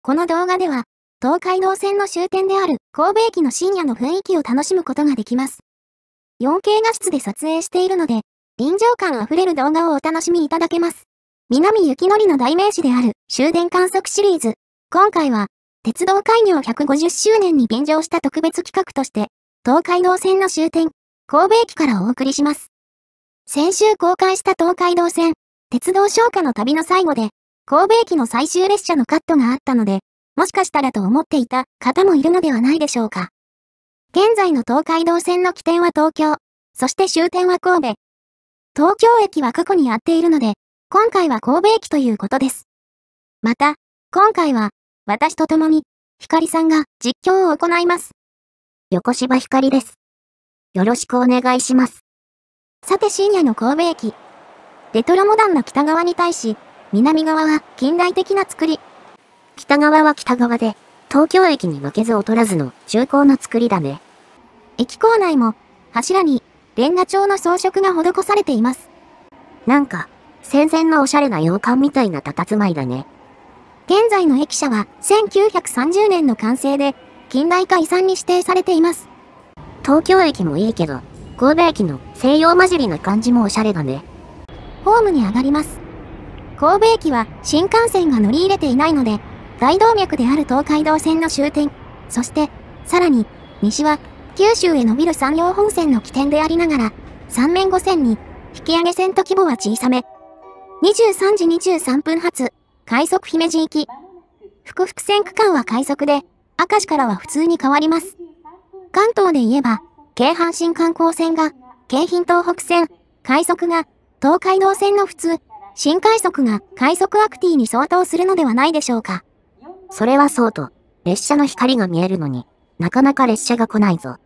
この動画では、東海道線の終点である神戸駅の深夜の雰囲気を楽しむことができます。4K 画質で撮影しているので、臨場感あふれる動画をお楽しみいただけます。南幸則の代名詞である終電観測シリーズ。今回は、鉄道開業150周年に便乗した特別企画として、東海道線の終点、神戸駅からお送りします。先週公開した東海道線、鉄道昇華の旅の最後で、神戸駅の最終列車のカットがあったので、もしかしたらと思っていた方もいるのではないでしょうか。現在の東海道線の起点は東京、そして終点は神戸。東京駅は過去にやっているので、今回は神戸駅ということです。また、今回は、私と共に、ひかりさんが実況を行います。 横芝ひかりです。よろしくお願いします。 さて深夜の神戸駅。レトロモダンな北側に対し、南側は近代的な作り。 北側は北側で、東京駅に負けず劣らずの重厚な作りだね。 駅構内も、柱に、レンガ調の装飾が施されています。 なんか、戦前のおしゃれな洋館みたいな佇まいだね。 現在の駅舎は1930年の完成で、近代化遺産に指定されています。 東京駅もいいけど、神戸駅の西洋混じりな感じもおしゃれだね。 ホームに上がります。神戸駅は新幹線が乗り入れていないので、大動脈である東海道線の終点、そして、さらに、西は、九州へ伸びる山陽本線の起点でありながら、三面5線に、引き上げ線と規模は小さめ。23時23分発、快速姫路行き。福福線区間は快速で、明石からは普通に変わります。関東で言えば、京阪神観光線が、京浜東北線、快速が、東海道線の普通、新快速が快速アクティに相当するのではないでしょうか。 それはそうと、列車の光が見えるのになかなか列車が来ないぞ。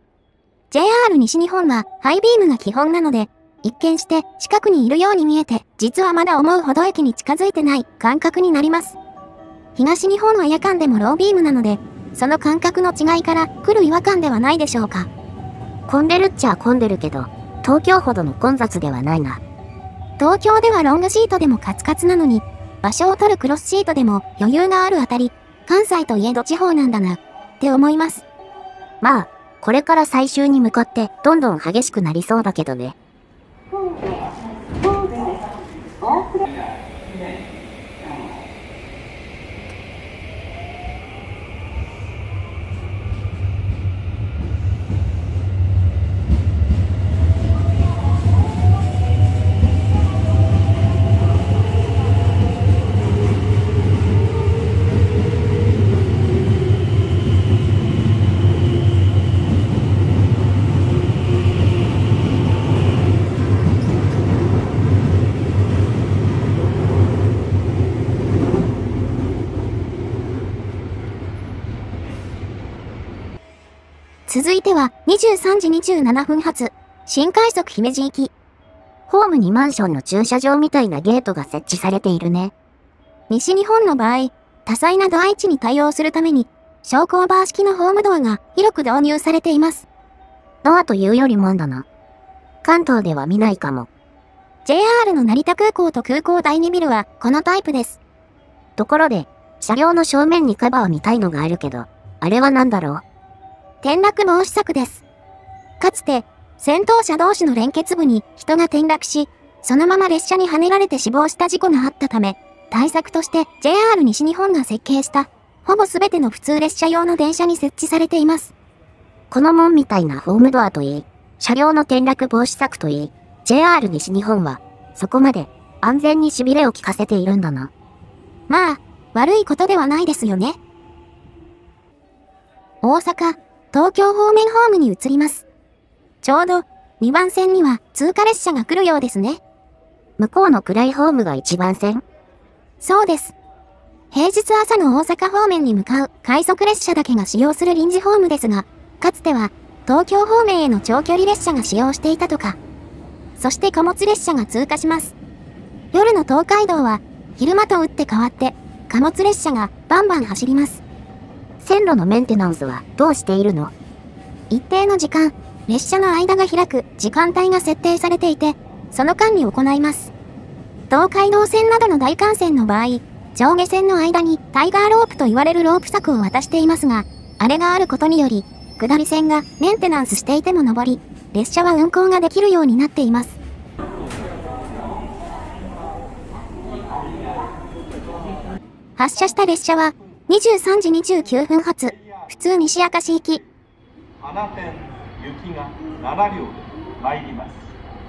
JR 西日本はハイビームが基本なので、一見して近くにいるように見えて、実はまだ思うほど駅に近づいてない感覚になります。東日本は夜間でもロービームなので、その感覚の違いから来る違和感ではないでしょうか。 混んでるっちゃ混んでるけど、東京ほどの混雑ではないな。 東京ではロングシートでもカツカツなのに、場所を取るクロスシートでも余裕があるあたり、関西といえど地方なんだな、って思います。 まあ、これから最終に向かってどんどん激しくなりそうだけどね。 続いては23時27分発、新快速姫路行き。 ホームにマンションの駐車場みたいなゲートが設置されているね。 西日本の場合、多彩なドア位置に対応するために、昇降バー式のホームドアが広く導入されています。 ドアというよりもんだな。関東では見ないかも。 JR の成田空港と空港第2ビルはこのタイプです。 ところで、車両の正面にカバーを見たいのがあるけど、あれは何だろう？ 転落防止策です。かつて、先頭車同士の連結部に人が転落し、そのまま列車にはねられて死亡した事故があったため、対策として JR 西日本が設計した、ほぼすべての普通列車用の電車に設置されています。 この門みたいなホームドアといい、車両の転落防止策といい、JR 西日本は、そこまで安全に痺れを利かせているんだな。 まあ、悪いことではないですよね。大阪、東京方面ホームに移ります。ちょうど2番線には通過列車が来るようですね。 向こうの暗いホームが1番線？ そうです。平日朝の大阪方面に向かう快速列車だけが使用する臨時ホームですが、かつては東京方面への長距離列車が使用していたとか。そして貨物列車が通過します。夜の東海道は昼間と打って変わって貨物列車がバンバン走ります。 線路のメンテナンスはどうしているの？ 一定の時間、列車の間が開く時間帯が設定されていて、その間に行います。東海道線などの大幹線の場合、 上下線の間にタイガーロープと言われるロープ柵を渡していますが、あれがあることにより、下り線がメンテナンスしていても上り、列車は運行ができるようになっています。発車した列車は、23時29分発、普通西明石行き。 花店行きが7両で参ります。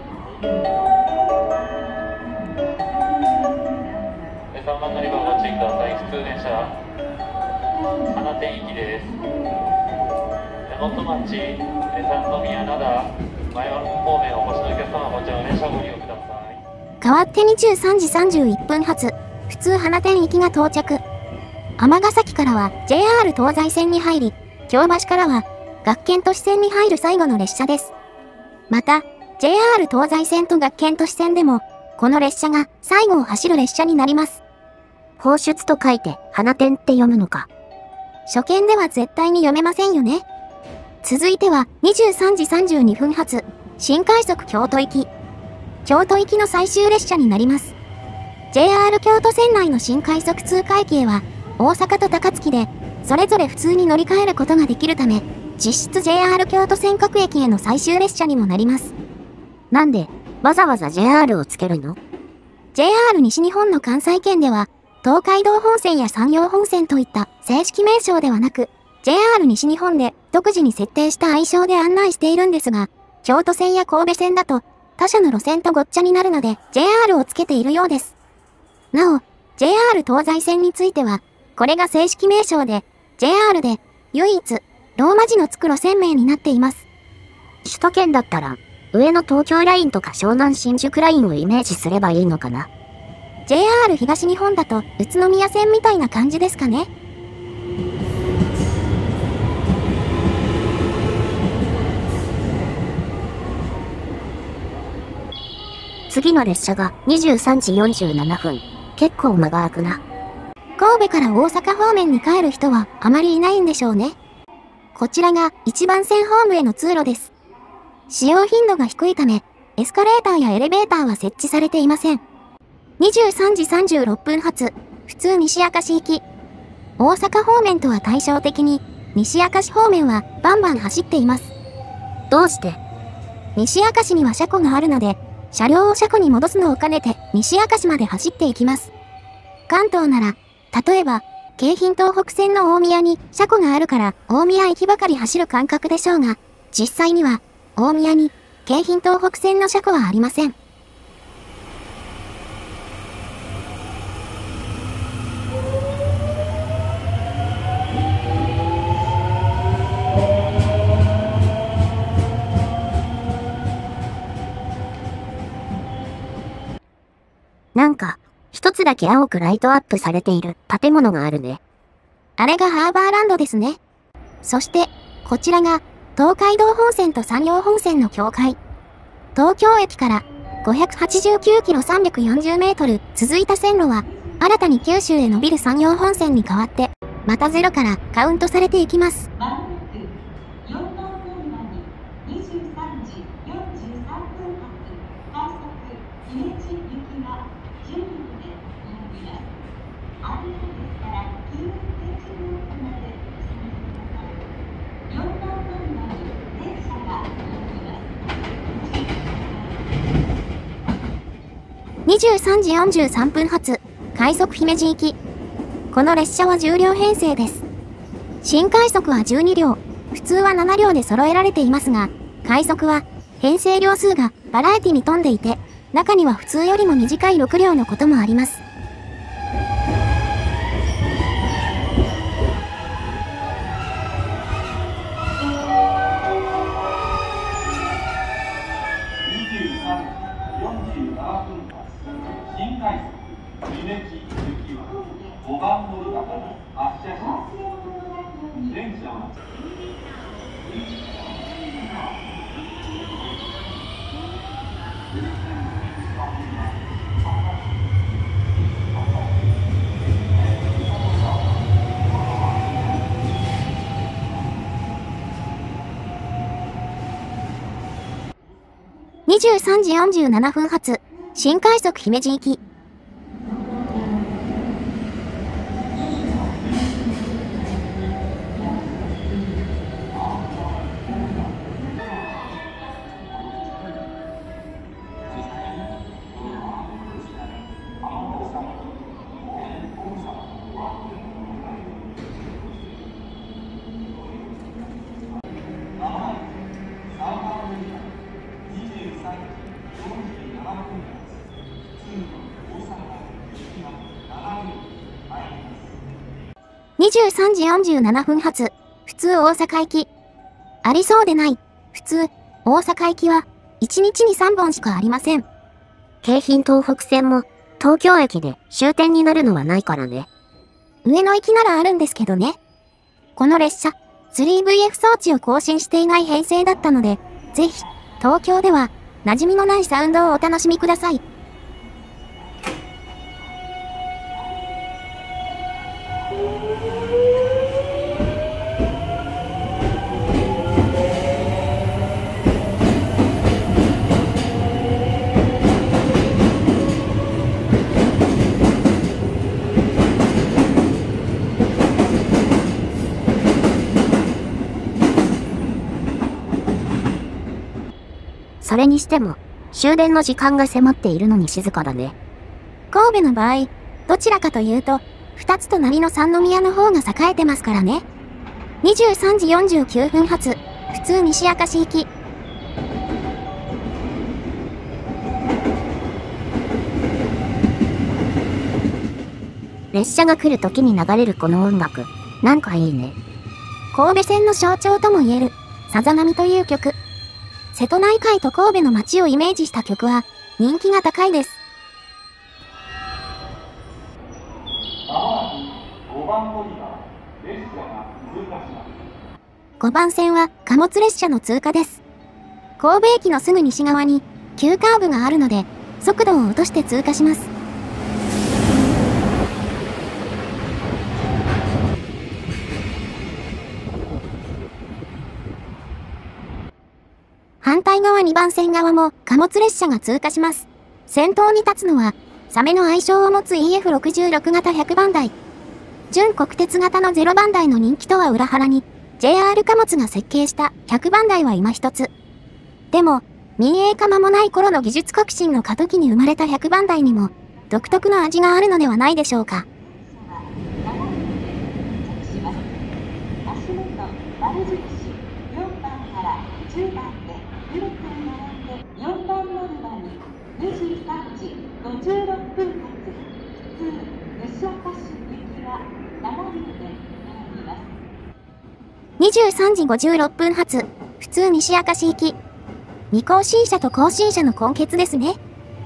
3番乗り場をご注意ください。普通電車花店行きです。大和町、三宮灘、前方面お越しのお客様、こちらの電車をご利用ください。 代わって23時31分発、普通花店行きが到着。尼崎からは JR 東西線に入り、京橋からは学研都市線に入る最後の列車です。また、JR 東西線と学研都市線でも、この列車が最後を走る列車になります。 放出と書いて、花店って読むのか。 初見では絶対に読めませんよね。続いては23時32分発、新快速京都行き。京都行きの最終列車になります。JR 京都線内の新快速通過駅へは、大阪と高槻で、それぞれ普通に乗り換えることができるため、実質 JR 京都線各駅への最終列車にもなります。 なんで、わざわざ JR をつけるの？ JR 西日本の関西圏では、東海道本線や山陽本線といった正式名称ではなく、JR 西日本で独自に設定した愛称で案内しているんですが、京都線や神戸線だと他社の路線とごっちゃになるので JR をつけているようです。なお、JR 東西線については、これが正式名称で、JR で唯一ローマ字のつく路線名になっています。 首都圏だったら、上の東京ラインとか湘南新宿ラインをイメージすればいいのかな。 JR 東日本だと宇都宮線みたいな感じですかね。 次の列車が23時47分。結構間が空くな。 神戸から大阪方面に帰る人はあまりいないんでしょうね。こちらが1番線ホームへの通路です。使用頻度が低いため、エスカレーターやエレベーターは設置されていません。23時36分発、普通西明石行き。大阪方面とは対照的に、西明石方面はバンバン走っています。 どうして？ 西明石には車庫があるので、車両を車庫に戻すのを兼ねて西明石まで走っていきます。関東なら、例えば、京浜東北線の大宮に車庫があるから大宮駅ばかり走る感覚でしょうが、実際には大宮に京浜東北線の車庫はありません。 なんか、一つだけ青くライトアップされている建物があるね。 あれがハーバーランドですね。そして、こちらが東海道本線と山陽本線の境界。東京駅から589キロ340メートル続いた線路は、新たに九州へ伸びる山陽本線に代わって、またゼロからカウントされていきます。23時43分発、快速姫路行き。この列車は10両編成です。新快速は12両、普通は7両で揃えられていますが、快速は編成両数がバラエティに富んでいて、中には普通よりも短い6両のこともあります。 新快速姫路行きは5番乗り場から発車します。電車は 23時47分発、新快速姫路行き。 23時47分発、普通大阪行き。ありそうでない、普通、大阪行きは、1日に3本しかありません。 京浜東北線も、東京駅で終点になるのはないからね。 上野行きならあるんですけどね。この列車、3VF 装置を更新していない編成だったので、ぜひ、東京では、馴染みのないサウンドをお楽しみください。 それにしても、終電の時間が迫っているのに静かだね。 神戸の場合、どちらかというと、二つ隣の三宮の方が栄えてますからね。23時49分発、普通西明石行き。 列車が来る時に流れるこの音楽、なんかいいね。 神戸線の象徴とも言える、さざ波という曲。瀬戸内海と神戸の街をイメージした曲は、人気が高いです。5番線は貨物列車の通過です。神戸駅のすぐ西側に急カーブがあるので、速度を落として通過します。反対側2番線側も貨物列車が通過します。先頭に立つのは、サメの愛称を持つ EF66 型100番台。準国鉄型の0番台の人気とは裏腹に、JR 貨物が設計した100番台は今一つ。でも、民営化間もない頃の技術革新の過渡期に生まれた100番台にも、独特の味があるのではないでしょうか。23時56分発、普通西明石行き。未更新車と更新車の混結ですね。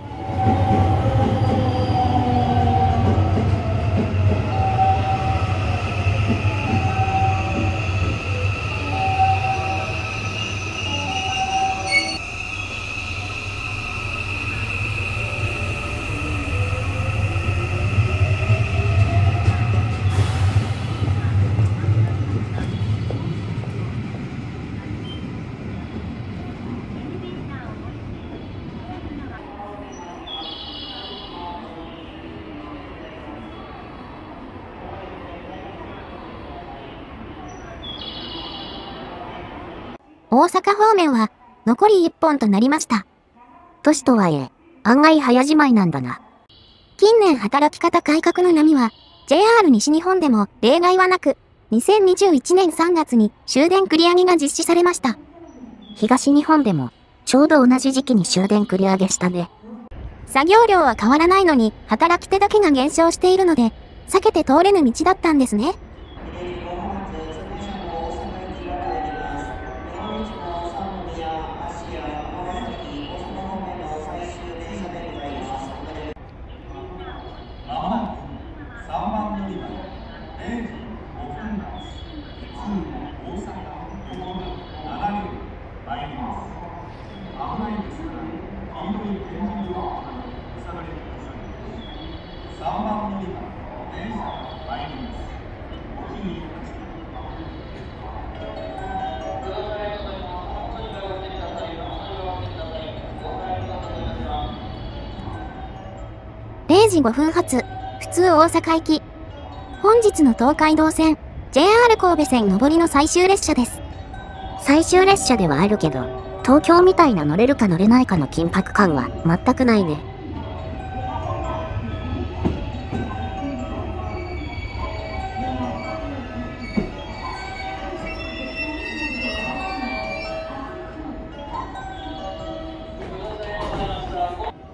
大阪方面は残り1本となりました。 都市とはいえ、案外早じまいなんだな。 近年働き方改革の波は JR 西日本でも例外はなく、2021年3月に終電繰り上げが実施されました。 東日本でもちょうど同じ時期に終電繰り上げしたね。 作業量は変わらないのに働き手だけが減少しているので、避けて通れぬ道だったんですね。0時5分発、普通大阪行き。本日の東海道線、JR 神戸線上りの最終列車です。 最終列車ではあるけど、東京みたいな乗れるか乗れないかの緊迫感は全くないね。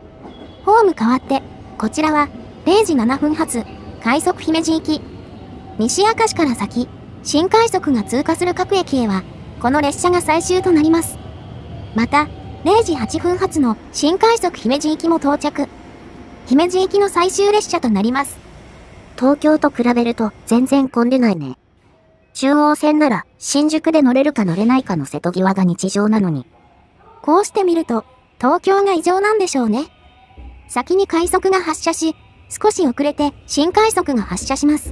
ホーム変わって、こちらは0時7分発、快速姫路行き。 西明石から先、新快速が通過する各駅へは、この列車が最終となります。また、0時8分発の新快速姫路行きも到着。姫路行きの最終列車となります。 東京と比べると全然混んでないね。中央線なら新宿で乗れるか乗れないかの瀬戸際が日常なのに。 こうしてみると、東京が異常なんでしょうね。先に快速が発車し、少し遅れて新快速が発車します。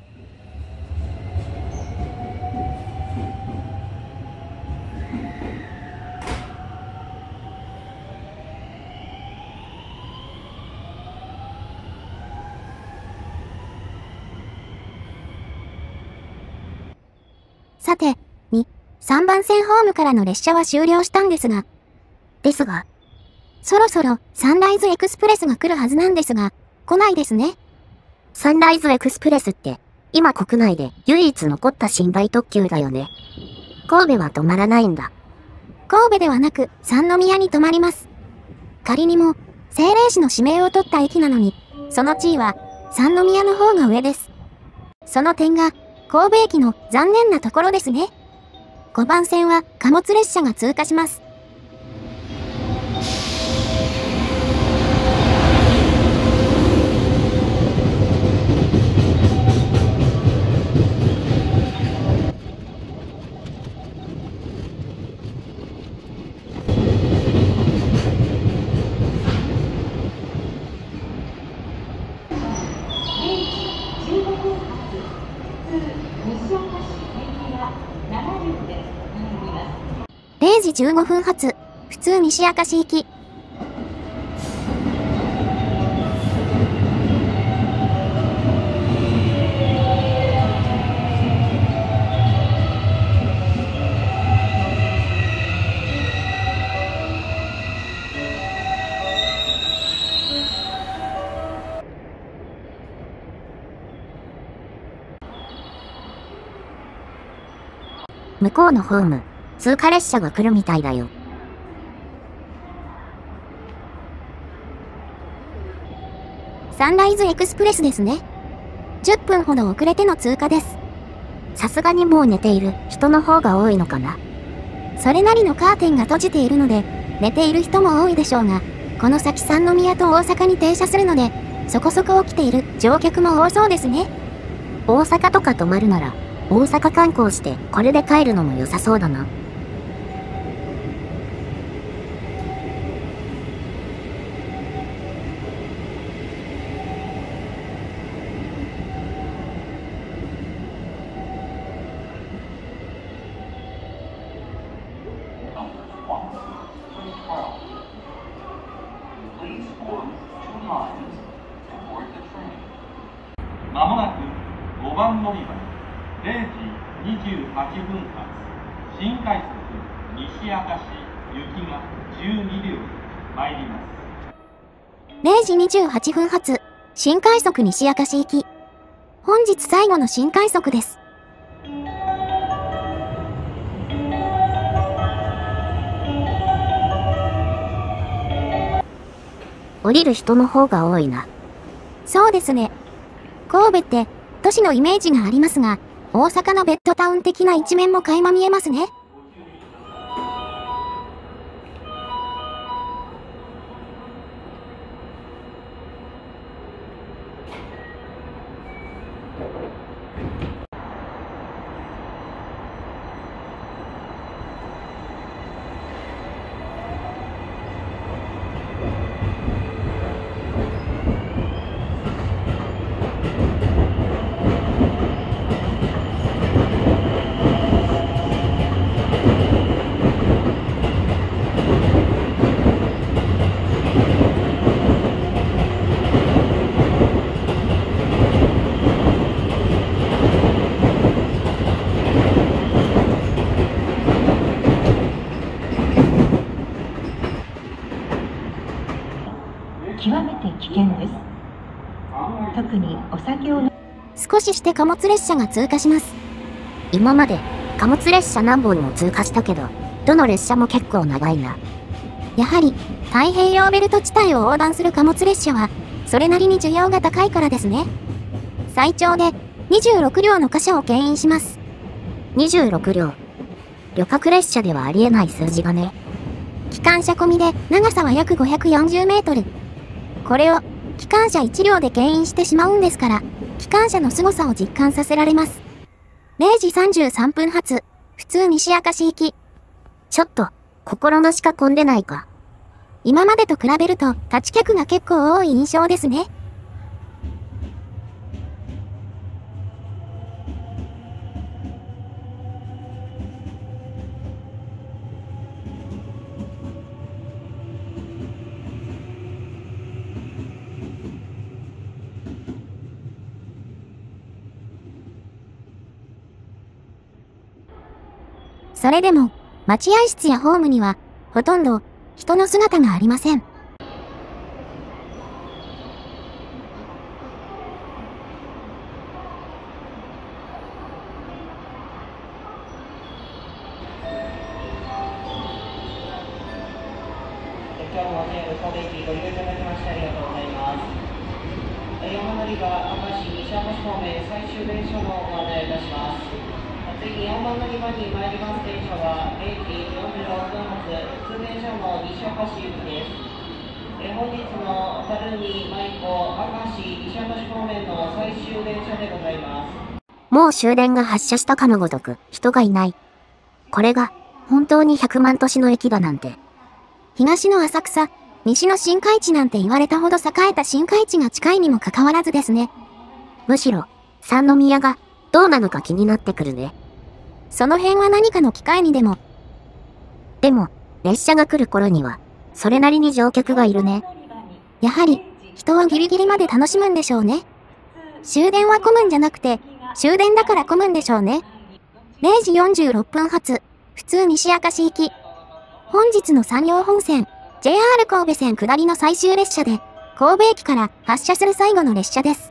さて、3番線ホームからの列車は終了したんですが、そろそろサンライズエクスプレスが来るはずなんですが、来ないですね。 サンライズエクスプレスって、今国内で唯一残った寝台特急だよね。神戸は止まらないんだ。 神戸ではなく三宮に止まります。仮にも、政令市の指名を取った駅なのに、その地位は三宮の方が上です。その点が、神戸駅の残念なところですね。5番線は貨物列車が通過します。0時15分発、普通西明石行き。 向こうのホーム、通過列車が来るみたいだよ。 サンライズエクスプレスですね。10分ほど遅れての通過です。 さすがにもう寝ている人の方が多いのかな。 それなりのカーテンが閉じているので、寝ている人も多いでしょうが、この先三宮と大阪に停車するので、そこそこ起きている乗客も多そうですね。 大阪とか泊まるなら、大阪観光してこれで帰るのも良さそうだな。 まもなく5番乗り場0時28分発新快速西明石行きが12両参ります。 0時28分発新快速西明石行き。本日最後の新快速です。 降りる人の方が多いな。 そうですね。神戸って都市のイメージがありますが、大阪のベッドタウン的な一面も垣間見えますね。 極めて危険です。特にお酒を少しして貨物列車が通過します。 今まで貨物列車何本も通過したけど、どの列車も結構長いな。 やはり太平洋ベルト地帯を横断する貨物列車はそれなりに需要が高いからですね。最長で 26両の貨車を牽引します。 26両。旅客列車ではありえない数字がね。 機関車込みで長さは約540メートル。これを機関車1両で牽引してしまうんですから、機関車の凄さを実感させられます。0時33分発、普通西明石行き。 ちょっと、心なしか混んでないか。 今までと比べると立ち客が結構多い印象ですね。それでも、待合室やホームには、ほとんど、人の姿がありません。 今日も JR 神戸駅ご利用いただきましてありがとうございます。4番乗り場、明石西明石方面最終電車のご案内いたします。次、4番乗り場に参ります電車は0時46分発、普通電車の西明石行きです。本日の垂水、舞子、明石、西明石方面の最終電車でございます。 もう終電が発車したかのごとく、人がいない。これが、本当に100万都市の駅だなんて。 東の浅草、西の新海地なんて言われたほど栄えた新海地が近いにもかかわらずですね。 むしろ、三宮が、どうなのか気になってくるね。 その辺は何かの機会にでも。 でも、列車が来る頃には、それなりに乗客がいるね。 やはり、人はギリギリまで楽しむんでしょうね。終電は混むんじゃなくて、終電だから混むんでしょうね。0時46分発、普通西明石行き。本日の山陽本線、JR 神戸線下りの最終列車で、神戸駅から発車する最後の列車です。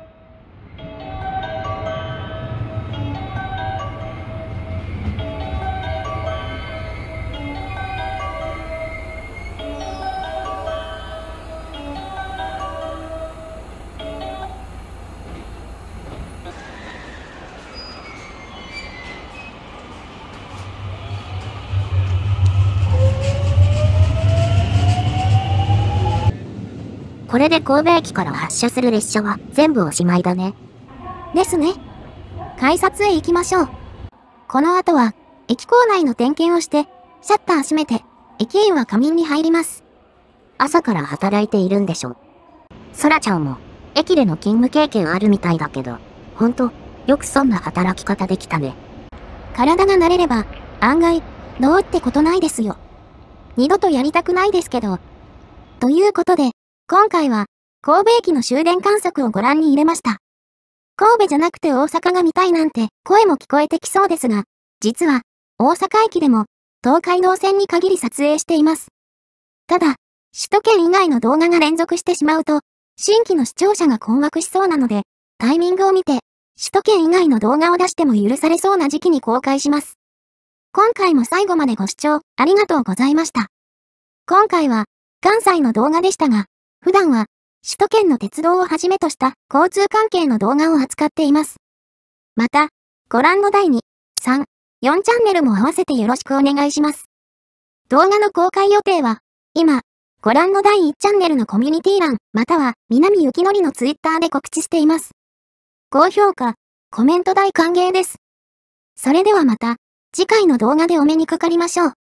これで神戸駅から発車する列車は全部おしまいだね。 ですね。改札へ行きましょう。この後は、駅構内の点検をして、シャッター閉めて、駅員は仮眠に入ります。 朝から働いているんでしょ。そらちゃんも、駅での勤務経験あるみたいだけど、ほんと、よくそんな働き方できたね。 体が慣れれば、案外、どうってことないですよ。二度とやりたくないですけど。ということで、今回は、神戸駅の終電観測をご覧に入れました。神戸じゃなくて大阪が見たいなんて声も聞こえてきそうですが、実は、大阪駅でも、東海道線に限り撮影しています。ただ、首都圏以外の動画が連続してしまうと、新規の視聴者が困惑しそうなので、タイミングを見て、首都圏以外の動画を出しても許されそうな時期に公開します。今回も最後までご視聴ありがとうございました。今回は、関西の動画でしたが、普段は、首都圏の鉄道をはじめとした交通関係の動画を扱っています。また、ご覧の第2、3、4チャンネルも合わせてよろしくお願いします。動画の公開予定は、今、ご覧の第1チャンネルのコミュニティ欄、または、南幸則のツイッターで告知しています。高評価、コメント大歓迎です。それではまた、次回の動画でお目にかかりましょう。